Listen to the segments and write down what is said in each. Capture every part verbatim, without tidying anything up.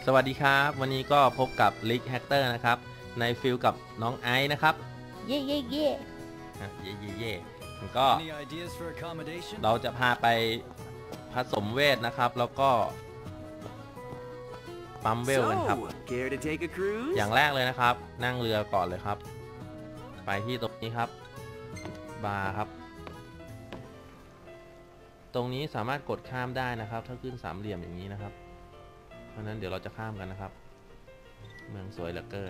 สวัสดีครับวันนี้ก็พบกับลิกแฮกเตอร์นะครับในฟิลกับน้องไอซ์นะครับเย่เย่เย่เย่เย่เย่ก็เราจะพาไปผสมเวทนะครับแล้วก็ปั๊มเวลกันครับอย่างแรกเลยนะครับนั่งเรือก่อนเลยครับไปที่ตรงนี้ครับบาร์ครับตรงนี้สามารถกดข้ามได้นะครับถ้าขึ้นสามเหลี่ยมอย่างนี้นะครับเพราะนั้นเดี๋ยวเราจะข้ามกันนะครับเมืองสวยเหลือเกิน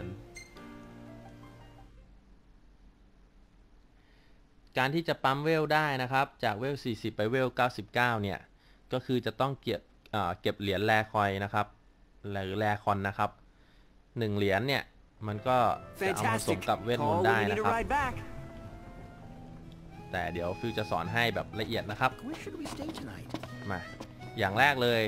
การที่จะปั๊มเวลได้นะครับจากเวลสี่สิบไปเวลเก้าสิบเก้าเนี่ยก็คือจะต้องเก็บเก็บเหรียญแรคอยนะครับหรือแรคอนนะครับหนึ่งเหรียญเนี่ยมันก็จะเอาผสมกับเวทมนต์ได้นะครับแต่เดี๋ยวฟิวจะสอนให้แบบละเอียดนะครับมาอย่างแรกเลย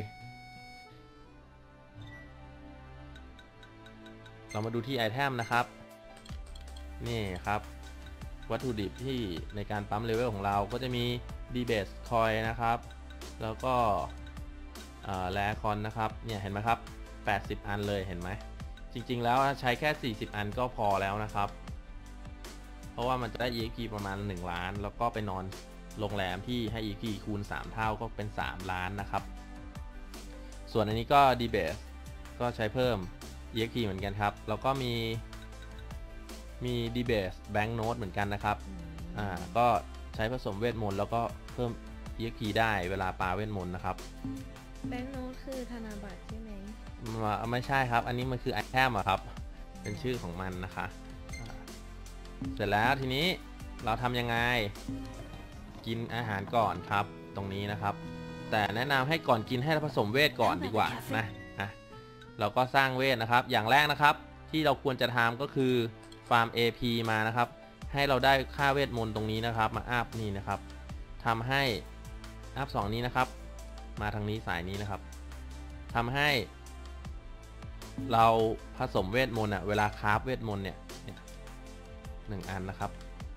เรามาดูที่ไอเทมนะครับนี่ครับวัตถุดิบที่ในการปั๊มเลเวลของเราก็จะมีดีเบสคอยนะครับแล้วก็แรคอนนะครับเนี่ยเห็นไหมครับแปดสิบอันเลยเห็นไหมจริงๆแล้วใช้แค่สี่สิบอันก็พอแล้วนะครับเพราะว่ามันจะได้ อี เอ็กซ์ พี ประมาณหนึ่งล้านแล้วก็ไปนอนโรงแรมที่ให้ อี เอ็กซ์ พี คูณสามเท่าก็เป็นสามล้านนะครับส่วนอันนี้ก็ดีเบสก็ใช้เพิ่ม อี เอ็กซ์ พี เหมือนกันครับแล้วก็มีมีดีเบสแบงค์โน้ตเหมือนกันนะครับอ่าก็ใช้ผสมเวทมนต์แล้วก็เพิ่ม อี เอ็กซ์ พี ได้เวลาปาเวทมนต์นะครับแบงค์โน้ตคือธนบัตรใช่ไหมไม่ใช่ครับอันนี้มันคือไอเทมอะครับเป็นชื่อของมันนะคะเสร็จแล้วทีนี้เราทำยังไงกินอาหารก่อนครับตรงนี้นะครับแต่แนะนำให้ก่อนกินให้ผสมเวทก่อนดีกว่านะนะเราก็สร้างเวทนะครับอย่างแรกนะครับที่เราควรจะทำก็คือฟาร์ม เอ พี มานะครับให้เราได้ค่าเวทมนต์ตรงนี้นะครับมาอัพนี่นะครับทำให้อัพสองนี้นะครับมาทางนี้สายนี้นะครับทำให้เราผสมเวทมนต์อ่ะเวลาคราฟเวทมนต์เนี่ยหนึ่งอันนะครับ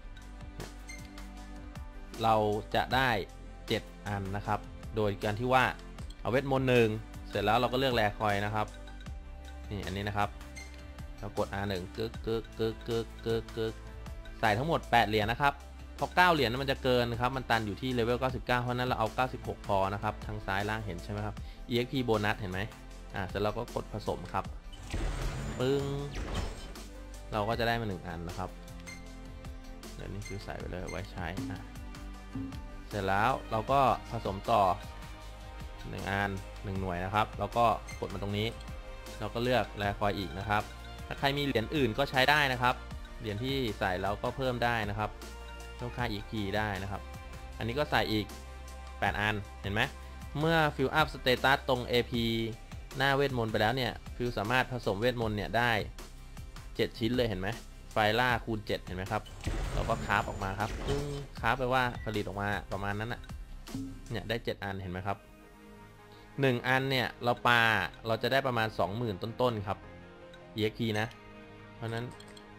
เราจะได้เจ็ดอันนะครับโดยการที่ว่าเอาเวทมนต์หนึ่งเสร็จแล้วเราก็เลือกแรคอยนะครับนี่อันนี้นะครับเรากด อาร์ หนึ่ง กึกกึกกึกกึกกึกกึกใส่ทั้งหมดแปดเหรียญนะครับพอเก้าเหรียญมันจะเกินครับมันตันอยู่ที่เลเวลเก้าสิบเก้าเพราะนั้นเราเอาเก้าสิบหกพอนะครับทางซ้ายล่างเห็นใช่ไหมครับ อี เอ็กซ์ พี โบนัสเห็นไหมอ่าเสร็จแล้วก็กดผสมครับปึ้งเราก็จะได้มาหนึ่งอันนะครับเดี๋ยวนี้คือใส่ไปเลยไว้ใช้อ่ะเสร็จแล้วเราก็ผสมต่อหนึ่งอันหนึ่งหน่วยนะครับแล้วก็กดมาตรงนี้เราก็เลือกแรคอยอีกนะครับถ้าใครมีเหรียญอื่นก็ใช้ได้นะครับเหรียญที่ใส่แล้วก็เพิ่มได้นะครับเพิ่มค่า อี เอ็กซ์ พี ได้นะครับอันนี้ก็ใส่อีกแปดอันเห็นไหมเมื่อฟิลอัพสเตตัสตรง เอ พี หน้าเวทมนต์ไปแล้วเนี่ยฟิลสามารถผสมเวทมนต์เนี่ยได้เจ็ดชิ้นเลยเห็นไหมไฟล่าคูณเจ็ดเห็นไหมครับเราก็คราฟออกมาครับซึ่งคราฟไปว่าผลิตออกมาประมาณนั้นน่ะเนี่ยได้เจ็ดอันเห็นไหมครับหนึ่งอันเนี่ยเราปาเราจะได้ประมาณ สองหมื่น ต้นๆครับ อี เอ็กซ์ พี นะเพราะนั้น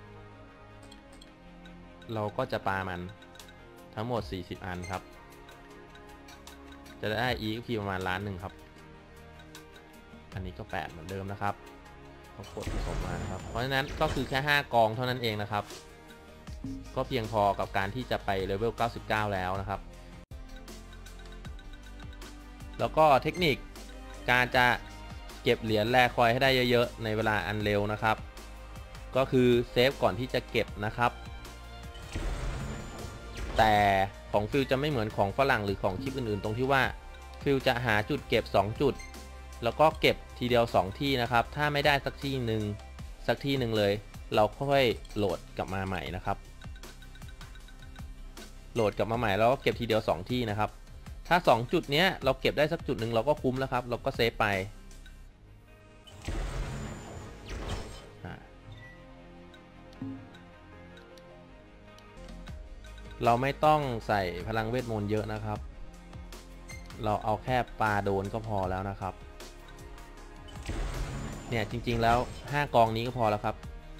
เราก็จะปามันทั้งหมดสี่สิบอันครับจะได้ อี เอ็กซ์ พี ประมาณล้านหนึ่งครับอันนี้ก็แปดเหมือนเดิมนะครับเขากดผสมมานะครับเพราะฉะนั้นก็คือแค่ห้ากองเท่านั้นเองนะครับก็เพียงพอกับการที่จะไปเลเวลเก้าสิบเก้าแล้วนะครับแล้วก็เทคนิคการจะเก็บเหรียญแรคอยให้ได้เยอะๆในเวลาอันเร็วนะครับก็คือเซฟก่อนที่จะเก็บนะครับแต่ของฟิลจะไม่เหมือนของฝรั่งหรือของคลิปอื่นๆตรงที่ว่าฟิลจะหาจุดเก็บสองจุดแล้วก็เก็บทีเดียวสองที่นะครับถ้าไม่ได้สักที่หนึ่งสักที่หนึ่งเลยเราค่อยโหลดกลับมาใหม่นะครับโหลดกลับมาใหม่แล้วก็เก็บทีเดียวสองที่นะครับถ้าสองจุดนี้เราเก็บได้สักจุดหนึ่งเราก็คุ้มแล้วครับเราก็เซฟไปเราไม่ต้องใส่พลังเวทมนต์เยอะนะครับเราเอาแค่ปาโดนก็พอแล้วนะครับเนี่ยจริงๆแล้วห้ากองนี้ก็พอแล้วครับ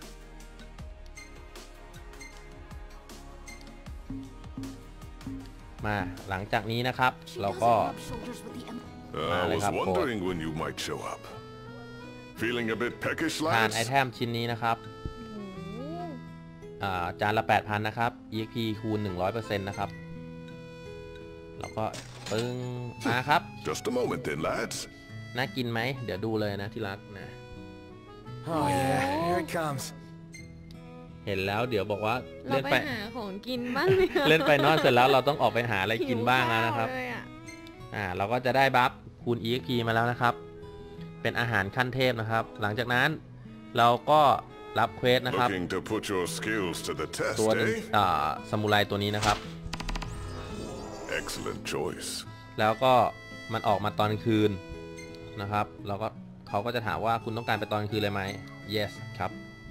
มาหลังจากนี้นะครับเราก็มาเลยครับโค้ด Feeling a bit peckish, ทานไอ lads? เทมชิ้นนี้นะครับโอ้โหอ่าจานละ แปดพัน นะครับ อี เอ็กซ์ พี คูณ หนึ่งร้อยเปอร์เซ็นต์ นะครับแล้วก็ปึ้งมาครับ Just a moment then, lads. น่ากินไหม เดี๋ยวดูเลยนะที่รักนะ Oh yeah, here it comes. เห็นแล้วเดี๋ยวบอกว่าเราเล่นไปไปหาของกินบ้างเลยอะเล่นไปนอนเสร็จแล้วเราต้องออกไปหาอะไรกินบ้างแล้วนะครับหิวข้าวเลยอะอ่าเราก็จะได้บัฟคูณ อี เอ็กซ์ พี มาแล้วนะครับ เป็นอาหารขั้นเทพนะครับ หลังจากนั้นเราก็รับเควสนะครับ Looking to put your skills to the test, ตัวนี้ eh? อ่าซามูไรตัวนี้นะครับ Excellent choice. แล้วก็มันออกมาตอนคืนนะครับเราก็เขาก็จะถามว่าคุณต้องการไปตอนคืนเลยไหม yes ครับ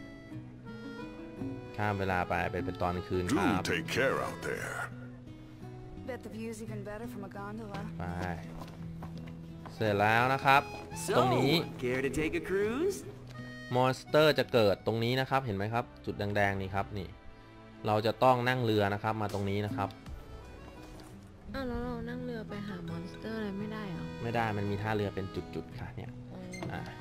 ข้ามเวลาไปเป็นเป็นตอนคืนค Do รับ take care out there. Bet the view's even better from a gondola. ไปเสร็จแล้วนะครับ ตรง So, นี้ care to take a cruise? มอนสเตอร์จะเกิดตรงนี้นะครับเห็นไหมครับ จุดแดงๆนี่ครับนี่เราจะต้องนั่งเรือนะครับมาตรงนี้นะครับอ้าวแล้วเรานั่งเรือไปหามอนสเตอร์อะไรไม่ได้เหรอไม่ได้มันมีท่าเรือเป็นจุดๆค่ะเนี่ยอ๋ออ่ะ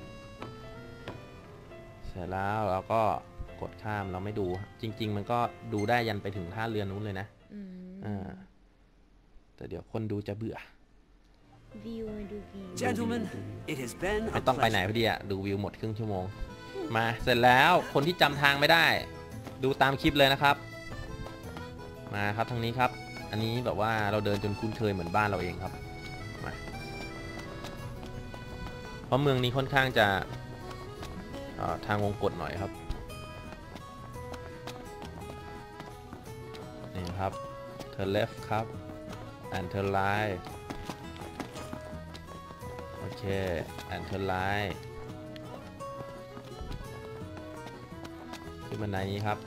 เสร็จแล้วเราก็กดข้ามเราไม่ดูจริง ๆ มันก็ดูได้ยันไปถึงท่าเรือนู้นเลยนะอืมอ่าแต่เดี๋ยวคนดูจะเบื่อวิวดูวิว Gentlemen, it has been ไม่ a ต้องไปไหน pleasure. พอดีอะดูวิวหมดครึ่งชั่วโมง มาเสร็จแล้วคนที่จำทางไม่ได้ ดูตามคลิปเลยนะครับ มาครับทางนี้ครับ อันนี้แบบว่าเราเดินจนคุ้นเคยเหมือนบ้านเราเองครับมาเพราะเมืองนี้ค่อนข้างจะเอ่อทางวงกฏหน่อยครับนี่ครับ turn left ครับ and turn right โอเค and turn right ขึ้นบันไดนี้ครับ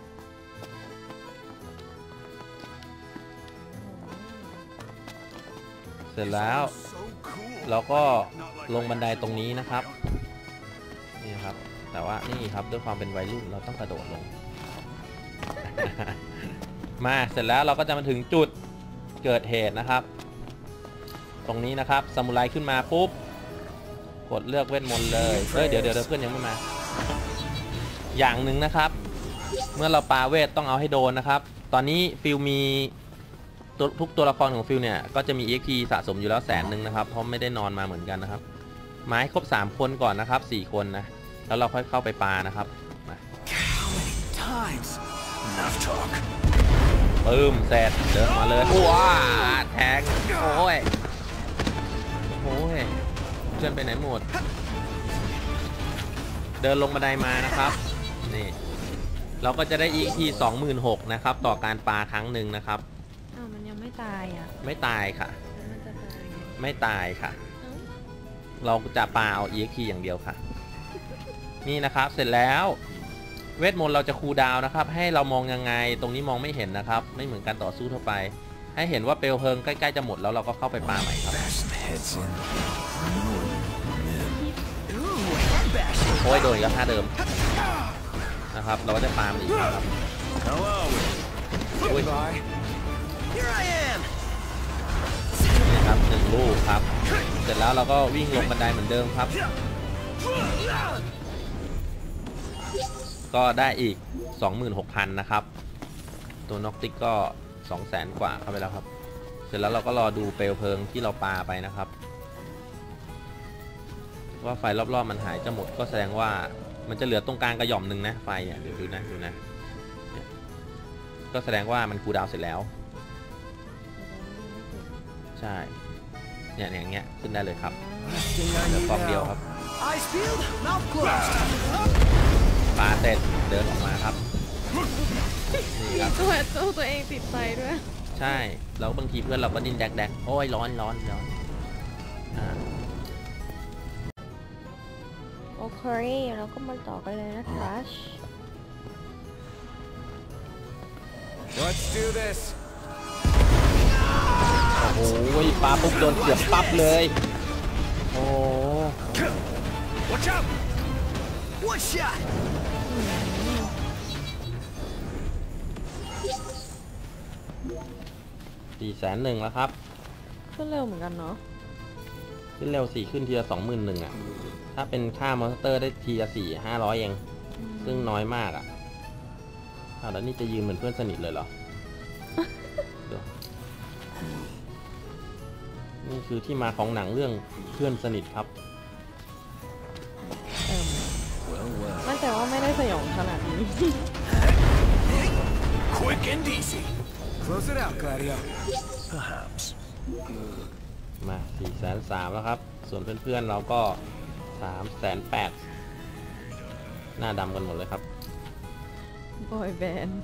เสร็จแล้ว เราก็ลงบันไดตรงนี้นะครับนี่ครับแต่ว่านี่ครับด้วยความเป็นวัยรุ่นเราต้องกระโดดลง มาเสร็จแล้วเราก็จะมาถึงจุดเกิดเหตุนะครับ ตรงนี้นะครับซามูไรขึ้นมาปุ๊บกดเลือกเวทมนต์เลยเฮ้ยเดี๋ยวเดี๋ยวเพื่อนยังไม่มา อย่างหนึ่งนะครับ เมื่อเราปาเวทต้องเอาให้โดนนะครับ ตอนนี้ฟิลมีทุกตัวละครของฟิลเนี่ยก็จะมี อี เอ็กซ์ พี สะสมอยู่แล้วแสนหนึ่งนะครับเพราะไม่ได้นอนมาเหมือนกันนะครับไม้ครบสามคนก่อนนะครับสี่คนนะแล้วเราค่อยเข้าไปปานะครับมา Times. Enough talk. ปึ้มเสร็จเดินมาเลยว้าแทงโอ้ยโอ้ยเพื่อนไปไหนหมดเดินลงบันไดมานะครับนี่เราก็จะได้ อี เอ็กซ์ พี สองหมื่นหกพัน นะครับต่อการปาครั้งหนึ่งนะครับอ้าวมันยังไม่ตายอ่ะไม่ตายค่ะแล้วมันจะตายไงไม่ตายค่ะเอ้าเราจะปาเอา อี เอ็กซ์ พี อย่างเดียวค่ะ นี่นะครับเสร็จแล้วเวทมนต์เราจะคูลดาวน์นะครับให้เรามองยังไงตรงนี้มองไม่เห็นนะครับ ไม่เหมือนการต่อสู้ทั่วไป ให้เห็นว่าเปลวเพลิงใกล้ๆจะหมดแล้วเราก็เข้าไปปาใหม่ครับ Bash some heads in. Ooh, bash. โอ้ยโดนอีกับท่าเดิมนะครับเราก็จะปามันอีกนะครับ Hello. Goodbye. Here I am. นี่ครับหนึ่งลูกครับ เสร็จแล้วเราก็วิ่งลงบันไดเหมือนเดิมครับ ก็ได้อีก สองหมื่นหกพัน นะครับ ตัวน็อกติกก็ สองแสน กว่าเข้าไปแล้วครับ เสร็จแล้วเราก็รอดูเปลวเพลิงที่เราปาไปนะครับ ว่าไฟรอบๆมันหายจะหมดก็แสดงว่ามันจะเหลือตรงกลางกระหย่อมหนึ่งนะไฟเนี่ยเดี๋ยวดูนะดูนะเนี่ยก็แสดงว่ามันคูลดาวน์เสร็จแล้ว ใช่เนี่ยอย่างเงี้ยขึ้นได้เลยครับ Thing เห I ลือ need ฟองเดียว now. ครับ Eyes peeled, mouth closed. ปาเสร็จเดินออกมาครับนี่ครับตัวตัวตัวเองติดไฟด้วยใช่แล้วบางทีเพื่อนเราก็ดิ้นแดกๆโอ้ยร้อนร้อนร้อนอ่าโอเคเราก็มาต่อกันเลยนะครัช Let's do this. โอ้โหปาปุ๊บโดนเกือบปั๊บเลยโอ้ Watch out. One shot. สี่แสนหนึ่งแล้วครับขึ้นเร็วเหมือนกันเนาะขึ้นเร็วสี่ขึ้นทีละสองหมื่นหนึ่งอ่ะอถ้าเป็นค่ามอนสเตอร์ได้ทีละสี่ห้าร้อยเองซึ่งน้อยมากอ่ะอ้าวแล้วนี่จะยืนเหมือนเพื่อนสนิทเลยเหรอ นี่คือที่มาของหนังเรื่องเพื่อนสนิทครับเอิ่ม Well, well. มั่นใจว่าไม่ได้สยองขนาดนี้ Quick and easy. Close it out, Gladio. Perhaps. มาสี่แสนสามแล้วครับส่วนเพื่อนๆเราก็สามแสนแปดหน้าดำกันหมดเลยครับบอยแบนด์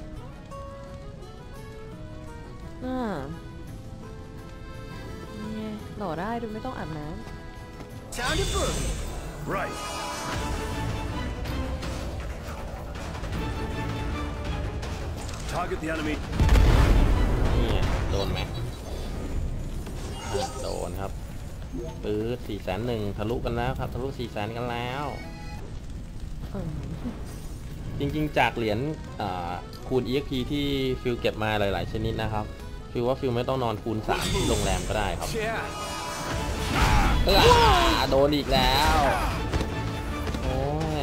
อ่านี่ไงหล่อได้โดยไม่ต้องอาบน้ Time to boogie. Right. Target the enemy. นี่ไงโดนไหมอ่ะโดนครับปื๊ดสี่แสนหนึ่งทะลุกันแล้วครับทะลุสี่แสนกันแล้วำเอิ่มจริงๆจากเหรียญอ่าคูณ อี เอ็กซ์ พี ที่ฟิลเก็บมาหลายๆชนิดนะครับฟิลว่าฟิลไม่ต้องนอนคูณสามที่โรงแรมก็ได้ครับ Yeah. เออโดนอีกแล้วโอ้ย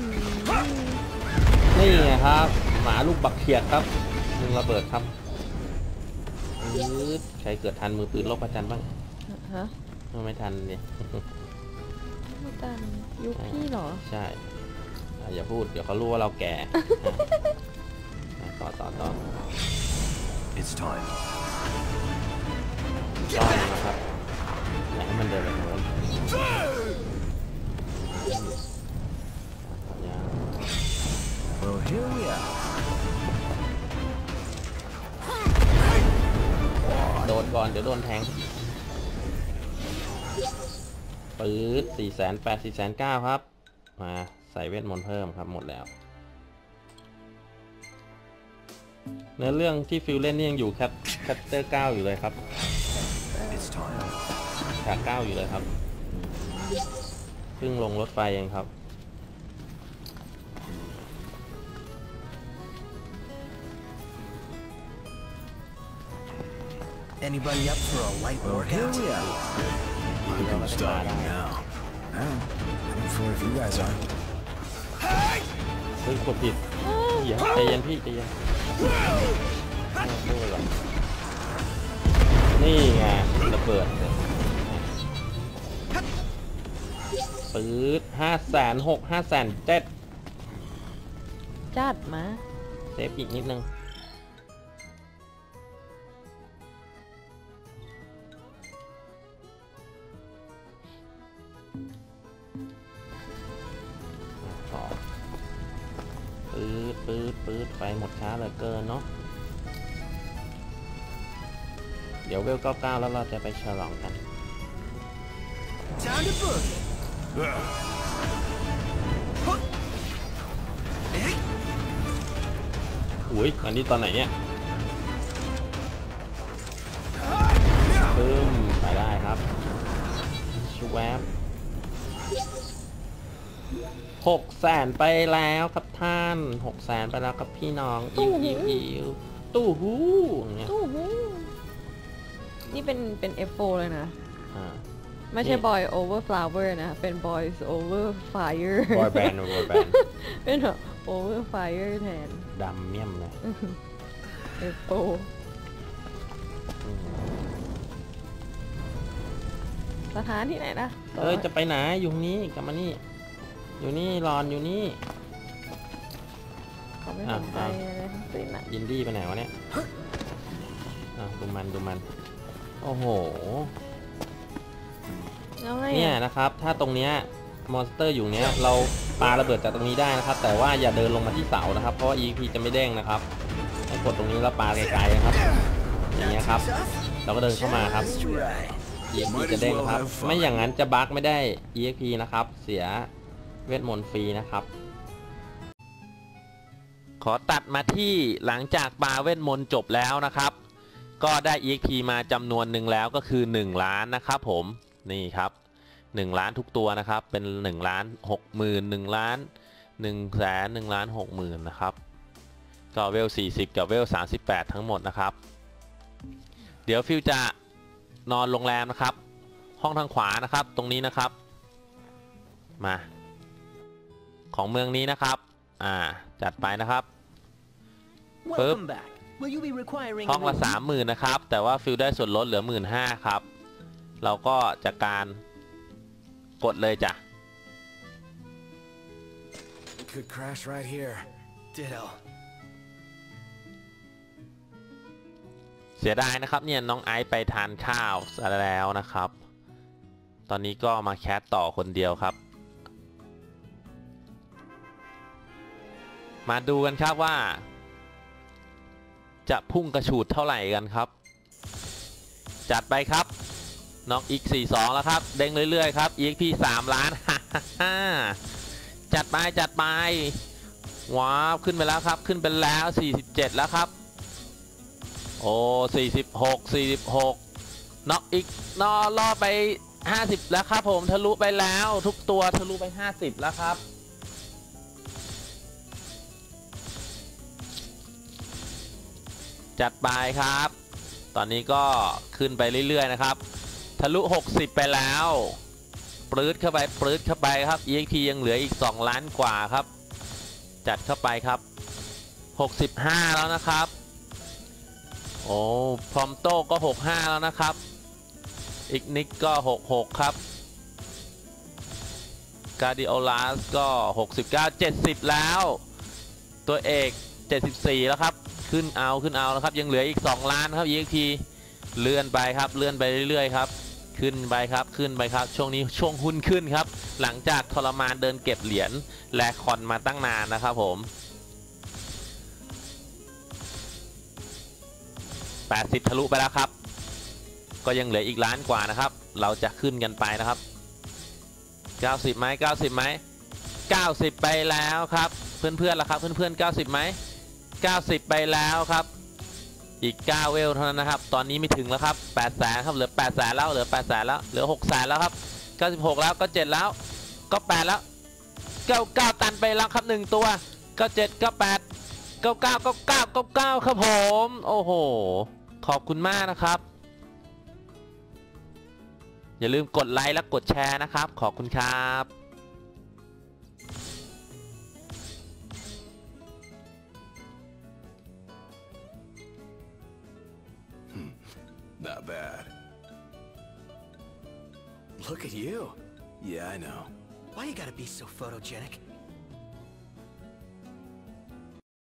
นี่ไงครับหมาลูกบักเขียดครับมึงระเบิดครับปื๊ดใครเกิดทันมือปืนโลกประจันบ้างฮะไม่ทันเนี่ยไม่ตันยุคพี่เหรอใช่อ่ะอย่าพูดเดี๋ยวเขารู้ว่าเราแก่ อ่ะต่อต่อต่อ It's time. ต้อนนะครับอยากให้มันเดินไปทางโน้นยาว Well, here we are. โดนก่อนเดี๋ยวโดนแทงปื๊ดสี่แสนแปดสี่แสนเก้าครับมาใส่เวทมนต์เพิ่มครับหมดแล้วเนื้อเรื่องที่ฟิลเล่นนี่ยังอยู่แคปแคปเตอร์เก้าอยู่เลยครับ It's time. ฉากเก้าอยู่เลยครับเพิ่งลงรถไฟเองครับ Anybody up for a light workout? Here we are. You can stop me now. I'm for if you guys are. เฮ้ยกดผิดเดี๋ยวใจเย็นพี่ใจเย็นไม่เป็นไรนี่ไงระเบิดปื๊ดห้าแสนหกห้าแสนเจ็ดจัดมาเซฟอีกนิดนึงต่อปื๊ดปื๊ดปื๊ดไฟหมดช้าเหลือเกินเนาะเดี๋ยวเวลเก้าเก้าแล้วเราจะไปฉลองกัน Time to boogie. อุ้ยอันนี้ตอนไหนเนี่ยปึ้มไปได้ครับชวบหกแสนไปแล้วครับท่านหกแสนไปแล้วครับพี่น้องอิวอิวอิวตู้หูอย่างเงี้ยตู้หูนี่เป็นเป็น เอฟ โฟร์ เลยนะอ่าไม่ใช่ boy over flower นะ เป็น boys over fire บอยแบนด์บอยแบนด์เป็นแบบ over fire แทนดำเมี่ยมเลยเอฟ โฟร์อืมสถานที่ไหนนะเอ้ยจะไปไหนอยู่นี้กลับมานี่อยู่นี่รอนอยู่นี่เขาไม่สนใจอะไรทั้งสิ้นอ่ะยินดี้ไปไหนวะเนี่ยอ่ะดูมันดูมันโอ้โหแล้วไงเนี่ยอ่ะนะครับถ้าตรงเนี้ยมอนสเตอร์อยู่เนี้ยเราปาระเบิดจากตรงนี้ได้นะครับแต่ว่าอย่าเดินลงมาที่เสานะครับเพราะว่า อี พี จะไม่เด้งนะครับให้กดตรงนี้แล้วปาไกลๆนะครับอย่างเงี้ยครับเราก็เดินเข้ามาครับ Right. อี พี จะเด้งครับไม่อย่างนั้นจะบั๊กไม่ได้ อี เอ็กซ์ พี นะครับเสียเวทมนต์ฟรีนะครับขอตัดมาที่หลังจากปาเวทมนต์จบแล้วนะครับก็ได้ อี เอ็กซ์ พี มาจำนวนหนึ่งแล้วก็คือหนึ่งล้านนะครับผมนี่ครับหนึ่งล้านทุกตัวนะครับเป็นหนึ่งล้านหกหมื่นหนึ่งล้านหนึ่งแสนหนึ่งล้านหกหมื่นนะครับก็เวลสี่สิบกับเวลสามสิบแปดทั้งหมดนะครับเดี๋ยวฟิวจะนอนโรงแรมนะครับห้องทางขวานะครับตรงนี้นะครับมาของเมืองนี้นะครับอ่าจัดไปนะครับปึ๊บ Welcome back. Will you be requiring ห้องละสามหมื่นนะครับแต่ว่าฟิลได้ส่วนลดเหลือหมื่นห้าครับเราก็จัดการกดเลยจ้ะ Could crash right here. Ditto. เสียดายนะครับเนี่ยน้องไอซ์ไปทานข้าวซะแล้วนะครับตอนนี้ก็มาแคสต่อคนเดียวครับมาดูกันครับว่าจะพุ่งกระฉูดเท่าไหร่กันครับจัดไปครับน้องอีกสี่สิบสองแล้วครับเด้งเรื่อยๆครับ อี เอ็กซ์ พี สามล้าน จัดไปจัดไปว้าวขึ้นไปแล้วครับขึ้นไปแล้วสี่สิบเจ็ดแล้วครับโอ้สี่สิบหก สี่สิบหกน็อกอีกนอล่อไปห้าสิบแล้วครับผมทะลุไปแล้วทุกตัวทะลุไปห้าสิบแล้วครับจัดไปครับตอนนี้ก็ขึ้นไปเรื่อยๆนะครับทะลุหกสิบไปแล้วปลื้ดเข้าไปปลื้ดเข้าไปครับ อี เอ็กซ์ พี ยังเหลืออีกสองล้านกว่าครับจัดเข้าไปครับหกสิบห้าแล้วนะครับโอ้พรอมโต้ก็หกสิบห้าแล้วนะครับอีกนิกก็หกสิบหกครับการดิโอลัสก็หกสิบเก้า เจ็ดสิบแล้วตัวเอกเจ็ดสิบสี่แล้วครับขึ้นเอาขึ้นเอานะครับยังเหลืออีกสองล้านครับ อี เอ็กซ์ พี เลื่อนไปครับเลื่อนไปเรื่อยๆครับขึ้นไปครับขึ้นไปครับช่วงนี้ช่วงหุ้นขึ้นครับหลังจากทรมานเดินเก็บเหรียญแลกคอนมาตั้งนานนะครับผมแปดสิบทะลุไปแล้วครับก็ยังเหลืออีกล้านกว่านะครับเราจะขึ้นกันไปนะครับเก้าสิบไหมเก้าสิบไหมเก้าสิบไปแล้วครับเพื่อนๆล่ะครับเพื่อนๆเก้าสิบไหมเก้าสิบไปแล้วครับอีกเก้าเวลเท่านั้นนะครับตอนนี้ไม่ถึงแล้วครับแปดแสนครับเหลือแปดแสนแล้วเหลือแปดแสนแล้วเหลือหกแสนแล้วครับเก้าสิบหกแล้วก็เจ็ดแล้วก็แปดแล้วเก้าเก้าตันไปแล้วครับหนึ่งตัวเก้าเจ็ดเก้าแปดเก้าเก้าเก้าเก้าเก้าเก้าครับผมโอ้โหขอบคุณมากนะครับอย่าลืมกดไลค์และกดแชร์นะครับขอบคุณครับ Not bad. Look at you. Yeah, I know. Why you gotta be so photogenic?